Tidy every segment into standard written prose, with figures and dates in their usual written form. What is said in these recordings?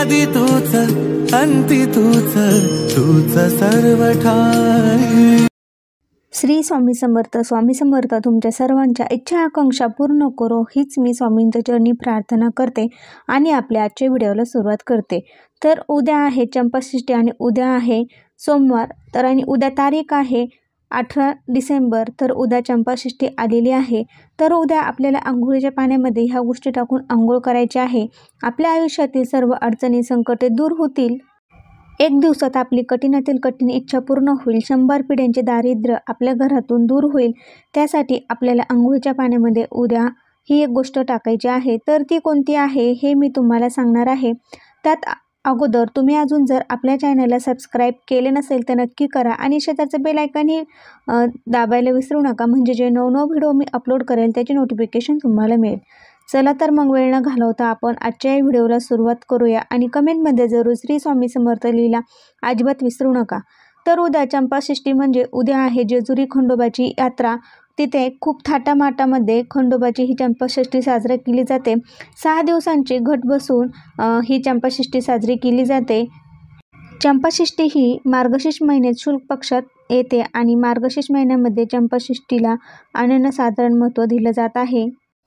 आदि तूच अंती तूच, तूच सर्व ठाई। श्री स्वामी समर्थ। स्वामी समर्थ तुमच्या सर्वांच्या इच्छा आकांक्षा पूर्ण करो हीच मी स्वामींच्या चरणी प्रार्थना करते आणि आपल्या आजच्या व्हिडिओला सुरुवात करते। तर उद्या आहे चंपाषष्ठी आणि उद्या आहे सोमवार। तर आणि उद्या तारीख आहे 18 डिसेंबर। तर उद्या चंपाषष्ठी आलेली आहे। तर उद्या आपल्याला आंघोळीच्या पाण्यामध्ये ह्या गोष्टी टाकून आंघोळ करायची आहे। आपल्या आयुष्यातील सर्व अडचणी संकटे दूर होतील। एक दिवसात आपली कठीणातील कठीण इच्छा पूर्ण होईल। 100 पिढ्यांचे दारिद्र्य आपल्या घरातून दूर होईल। त्यासाठी आपल्याला आंघोळीच्या पाण्यामध्ये उद्या ही एक गोष्ट टाकायची आहे। तर ती कोणती आहे हे मी तुम्हाला सांगणार आहे। त्यात अगोदर तुम्ही अजून जर आपल्या चॅनलला सबस्क्राईब केले नसेल तर नक्की करा आणि शेजारचं बेल आयकॉनही दाबायला विसरू नका, म्हणजे जे नवनव व्हिडिओ मी अपलोड करेल त्याची नोटिफिकेशन तुम्हाला मिळेल। चला तर मग वेळ न घालवता आपण आजच्या या व्हिडिओला सुरुवात करूया आणि कमेंटमध्ये जरूर श्री स्वामी समर्थ लिहिला अजिबात विसरू नका। तर उद्या चंपाषष्ठी म्हणजे उद्या आहे जेजुरी खंडोबाची यात्रा। तिथे खूप थाटामाटामध्ये खंडोबाची ही चंपाषष्ठी साजरी केली जाते। 6 दिवसांची घट बसून ही चंपाषष्ठी साजरी केली जाते। चंपाषष्ठी ही मार्गशीर्ष महिन्यात शुक्ल पक्षात येते आणि मार्गशीर्ष महिन्यामध्ये चंपाषष्ठीला अनन्यसाधारण महत्त्व दिलं जात आहे।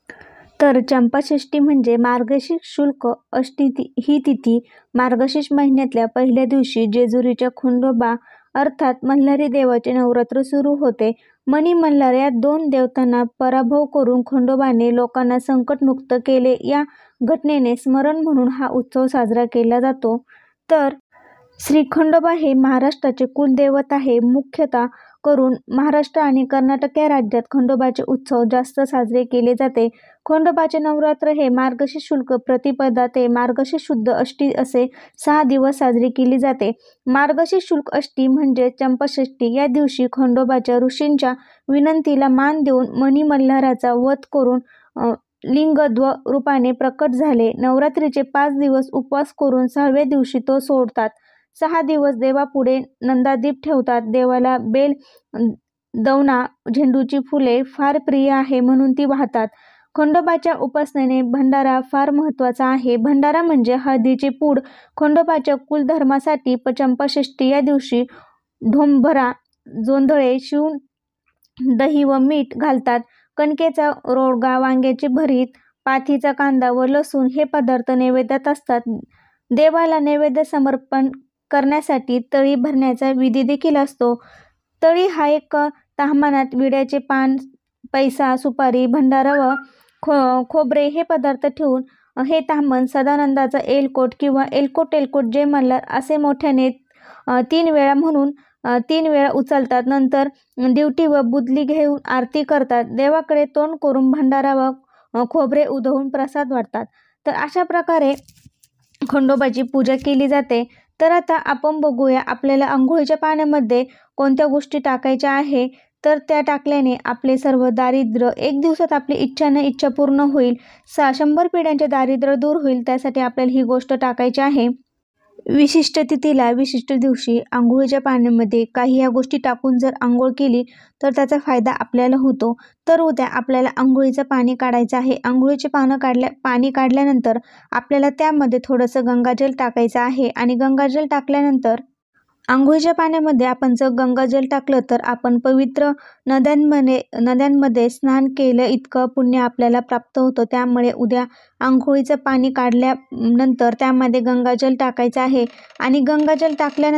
तर चंपाषष्ठी म्हणजे मार्गशीर्ष शुक्ल अष्टमी ही तिथी मार्गशीर्ष महिन्यातल्या पहिल्या दिवशी जेजुरीच्या खंडोबा अर्थात मल्हारी देवाचे नवरात्र सुरू होते। मणी मल्हार या 2 देवतांना पराभव करून खंडोबाने लोकांना संकटमुक्त केले, या घटनेने स्मरण म्हणून हा उत्सव साजरा केला जातो। तर श्री खंडोबा हे महाराष्ट्राचे कुलदैवत आहे। मुख्यतः करून महाराष्ट्र आणि कर्नाटक या राज्यात खंडोबाचे उत्सव जास्त साजरे केले जाते। खंडोबाचे नवरात्र हे मार्गशीर्ष शुक्ल प्रतिपदा ते मार्गशीर्ष शुद्ध अष्टी असे 6 दिवस साजरी केली जाते। मार्गशीर्ष शुक्ल अष्टी म्हणजे चंपाषष्ठी या दिवशी खंडोबाच्या ऋषींच्या विनंतीला मान देऊन मणी मल्हाराचा वध करून लिंगद्व रूपाने प्रकट झाले। नवरात्रीचे 5 दिवस उपवास करून 6व्या दिवशी तो सोडतात। 6 दिवस देवापुढे नंदादीप ठेवतात। देवाला बेल, दवना, झेंडूची फुले फार प्रिय आहे म्हणून ती वाहतात। खंडोबाच्या उपासनेने भंडारा फार महत्त्वाचा आहे। भंडारा म्हणजे हळदीची पूड। खंडोबाच्या कुलधर्मासाठी चंपाषष्ठी या दिवशी ढोंभरा, जोंधळे शिवून दही व मीठ घालतात। कणकेचा रोडगा, वांग्याची भरीत, पाथीचा कांदा व लसूण हे पदार्थ नैवेद्यात असतात। देवाला नैवेद्य समर्पण करण्यासाठी तळी भरण्याचा विधी देखील असतो। तळी हा एक ताम्हणात विड्याचे पान, पैसा, सुपारी, भंडारा व खोबरे हे पदार्थ ठेवून हे ताम्हण सदानंदाचा एलकोट किंवा एलकोट जय मल्हार असे मोठ्याने 3 वेळा म्हणून 3 वेळा उचलतात। नंतर दिवटी व बुदली घेऊन आरती करतात। देवाकडे तोंड करून भंडारा व खोबरे उधळून प्रसाद वाटतात। तर अशा प्रकारे खंडोबाची पूजा केली जाते। तर आता आपण बघूया आपल्याला आंघोळीच्या पाण्यामध्ये कोणत्या गोष्टी टाकायच्या आहे। तर त्या टाकल्याने आपले सर्व दारिद्र्य एक दिवसात आपली इच्छा न इच्छा पूर्ण होईल। 100 पिढ्यांचे दारिद्र्य दूर होईल। त्यासाठी आपल्याला ही गोष्ट टाकायची आहे। विशिष्ट तिथीला विशिष्ट दिवशी आंघोळीच्या पाण्यामध्ये काही या गोष्टी टाकून जर आंघोळ केली तर त्याचा फायदा आपल्याला होतो। तर उद्या आपल्याला आंघोळीचं पाणी काढायचं आहे। आंघोळीचे पाणी काढल्यानंतर आपल्याला त्यामध्ये थोडंसं गंगाजल टाकायचं आहे आणि गंगाजल टाकल्यानंतर आंघोळीच्या पाण्यामध्ये आपण जर गंगाजल टाकलं तर आपण पवित्र नद्यांमध्ये स्नान केलं इतकं पुण्य आपल्याला प्राप्त होतं। त्यामुळे उद्या आंघोळीचं पाणी काढल्यानंतर त्यामध्ये गंगाजल टाकायचं आहे आणि गंगाजल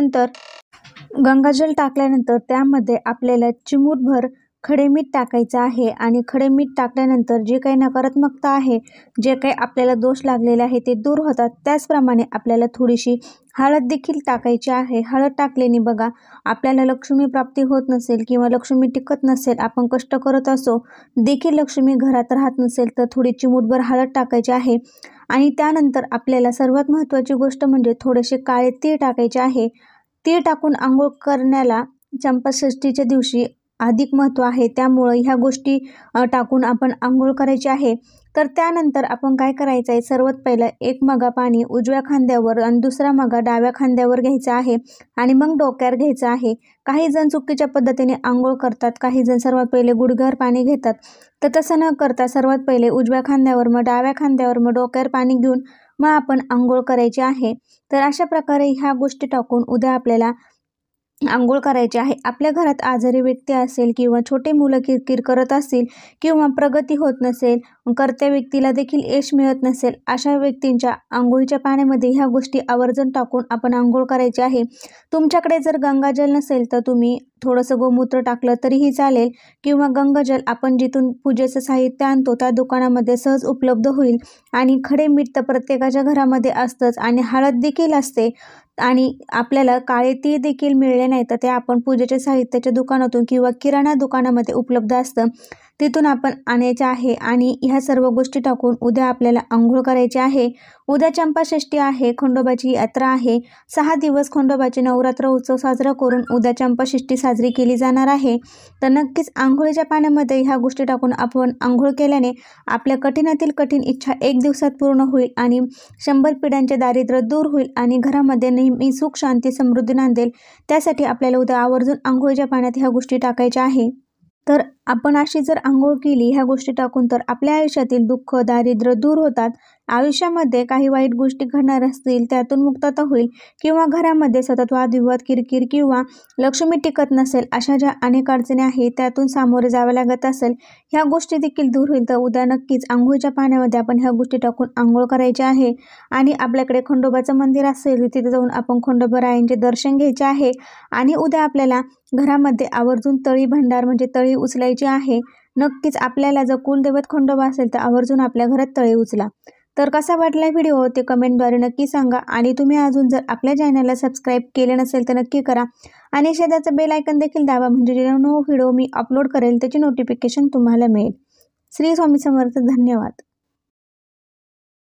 टाकल्यानंतर त्यामध्ये आपल्याला चिमूटभर खडे मीठ टाकायचं आहे आणि खडे मीठ टाकल्यानंतर जे काही नकारात्मकता आहे, जे काही आपल्याला दोष लागलेले आहे ते दूर होतात। त्याचप्रमाणे आपल्याला थोडीशी हळद देखील टाकायची आहे। हळद टाकल्याने बघा आपल्याला लक्ष्मी प्राप्ती होत नसेल किंवा लक्ष्मी टिकत नसेल, आपण कष्ट करत असो देखील लक्ष्मी घरात राहत नसेल तर थोडी चिमूटभर हळद टाकायची आहे। आणि त्यानंतर आपल्याला सर्वात महत्त्वाची गोष्ट म्हणजे थोडेसे काळे तीळ टाकायचे आहे। तीळ टाकून आंघोळ करण्याला चंपाषष्ठीच्या दिवशी अधिक महत्त्व आहे। त्यामुळे ह्या गोष्टी टाकून आपण आंघोळ करायची आहे। तर त्यानंतर आपण काय करायचं आहे, सर्वात पहिला एक मगा पाणी उजव्या खांद्यावर आणि दुसरा मगा डाव्या खांद्यावर घ्यायचा आहे आणि मग डोक्यावर घ्यायचं आहे। काही जण चुकीच्या पद्धतीने आंघोळ करतात, काही जण सर्वात पहिले गुडघ्यावर पाणी घेतात। तर तसं न करता सर्वात पहिले उजव्या खांद्यावर मग डाव्या खांद्यावर मग डोक्यावर पाणी घेऊन मग आपण आंघोळ करायची आहे। तर अशा प्रकारे ह्या गोष्टी टाकून उद्या आपल्याला आंघोळ करायची आहे। आपल्या घरात आजारी व्यक्ती असेल किंवा छोटे मुलं किरकिर करत असतील किंवा प्रगती होत नसेल, कर्त्या व्यक्तीला देखील यश मिळत नसेल, अशा व्यक्तींच्या आंघोळीच्या पाण्यामध्ये ह्या गोष्टी आवर्जून टाकून आपण आंघोळ करायची आहे। तुमच्याकडे जर गंगाजल नसेल तर तुम्ही थोडंसं गोमूत्र टाकलं तरीही चालेल किंवा गंगाजल आपण जिथून पूजेचं साहित्य आणतो त्या दुकानामध्ये सहज उपलब्ध होईल। आणि खडे मीठ तर प्रत्येकाच्या घरामध्ये असतंच आणि हळद देखील असते आणि आपल्याला काळे तीळ देखील मिळले नाही तर ते आपण पूजेच्या साहित्याच्या दुकानातून किंवा किराणा दुकानामध्ये उपलब्ध असतं, तिथून आपण आणायचे आहे। आणि ह्या सर्व गोष्टी टाकून उद्या आपल्याला आंघोळ करायची आहे। उद्या चंपाषष्ठी आहे, खंडोबाची यात्रा आहे। 6 दिवस खंडोबाचे नवरात्र उत्सव साजरा करून उद्या चंपाषष्ठी साजरी केली जाणार आहे। तर नक्कीच आंघोळीच्या पाण्यामध्ये ह्या गोष्टी टाकून आपण आंघोळ केल्याने आपल्या कठीणातील कठीण इच्छा 1 दिवसात पूर्ण होईल आणि 100 पिढ्यांचे दारिद्र्य दूर होईल आणि घरामध्ये नेहमी सुख शांती समृद्धी नांदेल। त्यासाठी आपल्याला उद्या आवर्जून आंघोळीच्या पाण्यात ह्या गोष्टी टाकायच्या आहे। तर आपण अशी जर आंघोळ केली ह्या गोष्टी टाकून तर आपल्या आयुष्यातील दुःख दारिद्र्य दूर होतात। आयुष्यामध्ये काही वाईट गोष्टी घडणार असतील त्यातून मुक्तता होईल किंवा घरामध्ये सतत वादविवाद किरकिर किंवा लक्ष्मी टिकत नसेल अशा ज्या अनेक अडचणी आहेत त्यातून सामोरे जावे लागत असेल ह्या गोष्टी देखील दूर होईल। तर उद्या नक्कीच आंघोळीच्या पाण्यामध्ये आपण ह्या गोष्टी टाकून आंघोळ करायची आहे आणि आपल्याकडे खंडोबाचं मंदिर असेल तिथे जाऊन आपण खंडोबारायांचे दर्शन घ्यायचे आहे। आणि उद्या आपल्याला घरामध्ये आवर्जून तळी भांडार म्हणजे तळी उचलायची आहे। नक्कीच आपल्याला जर कुलदैवत खंडोबा असेल तर आवर्जून आपल्या घरात तळी उचला। तर कसा वाटला व्हिडिओ ते कमेंटद्वारे नक्की सांगा आणि तुम्ही अजून जर आपल्या चॅनलला सबस्क्राईब केले नसेल तर नक्की करा आणि शेजारचं बेल आयकॉन देखील दाबा म्हणजे जेव्हा नवीन व्हिडिओ मी अपलोड करेल त्याची नोटिफिकेशन तुम्हाला मिळेल। श्री स्वामी समर्थ। धन्यवाद।